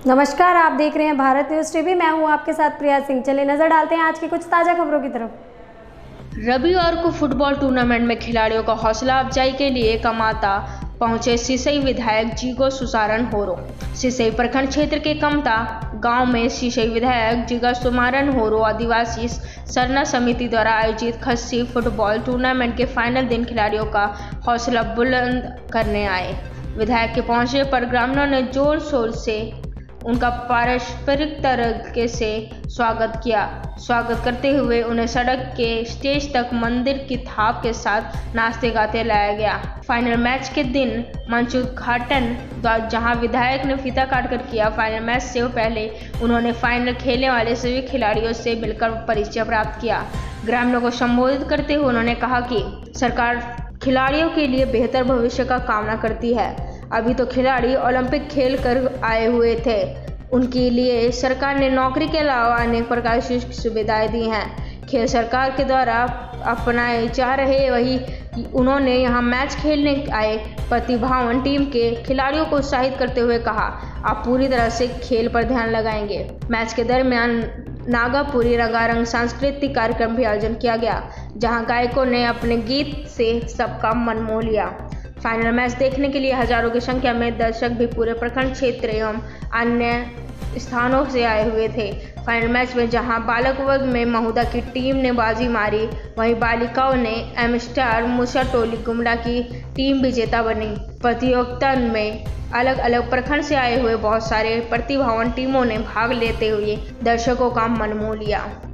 नमस्कार, आप देख रहे हैं भारत न्यूज़ टीवी। मैं हूं आपके साथ प्रिया सिंह। चलिए नजर डालते हैं आज की कुछ ताज़ा खबरों की तरफ। रविवार को फुटबॉल टूर्नामेंट में खिलाड़ियों का हौसला अफजाई के लिए कमता पहुंचे सिसई विधायक जिगो सुसारन होरो। सिसई प्रखंड क्षेत्र के कमता गांव में सिसई विधायक जिगा सुमारन होरो आदिवासी सरना समिति द्वारा आयोजित खस्सी फुटबॉल टूर्नामेंट के फाइनल दिन खिलाड़ियों का हौसला बुलंद करने आए। विधायक के पहुंचने पर ग्रामीणों ने जोर शोर से उनका पारंपरिक तरीके से स्वागत करते हुए उन्हें सड़क के स्टेज तक मंदिर की थाप के साथ नाचते गाते लाया गया। फाइनल मैच के दिन मंच उद्घाटन जहां विधायक ने फीता काटकर किया। फाइनल मैच से पहले उन्होंने फाइनल खेलने वाले सभी खिलाड़ियों से मिलकर परिचय प्राप्त किया। ग्रामीणों को संबोधित करते हुए उन्होंने कहा कि सरकार खिलाड़ियों के लिए बेहतर भविष्य का कामना करती है। अभी तो खिलाड़ी ओलंपिक खेल कर आए हुए थे, उनके लिए सरकार ने नौकरी के अलावा अनेक प्रकार की सुविधाएं दी हैं। खेल सरकार के द्वारा अपनाए जा रहे वही उन्होंने यहां मैच खेलने आए प्रतिभावान टीम के खिलाड़ियों को उत्साहित करते हुए कहा, आप पूरी तरह से खेल पर ध्यान लगाएंगे। मैच के दरमियान नागापुरी रंगारंग सांस्कृतिक कार्यक्रम भी आयोजन किया गया, जहां गायकों ने अपने गीत से सबका मन मोह लिया। फाइनल मैच देखने के लिए हजारों की संख्या में दर्शक भी पूरे प्रखंड क्षेत्र एवं अन्य स्थानों से आए हुए थे। फाइनल मैच में जहां बालक वर्ग में महुदा की टीम ने बाजी मारी, वहीं बालिकाओं ने एम स्टार मूसा टोली गुमला की टीम विजेता बनी। प्रतियोगिता में अलग अलग प्रखंड से आए हुए बहुत सारे प्रतिभावान टीमों ने भाग लेते हुए दर्शकों का मन मोह लिया।